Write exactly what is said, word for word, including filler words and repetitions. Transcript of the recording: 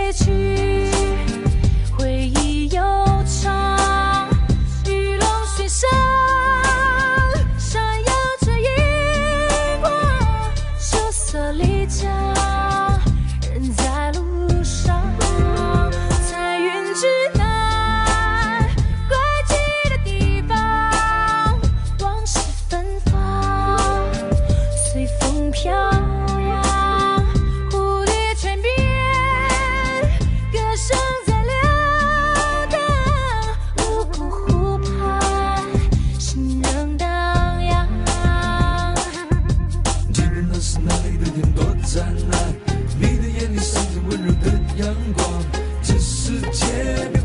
离去，回忆悠长，玉龙雪上闪耀着荧光，羞涩离家，人在路上，彩云之南，归期的地方，往事芬芳，随风飘扬，蝴蝶泉边，歌声在流淌，泸沽湖畔，心仍荡漾。 记得那是那里的天多灿烂，你的眼里闪着温柔的阳光，这世界。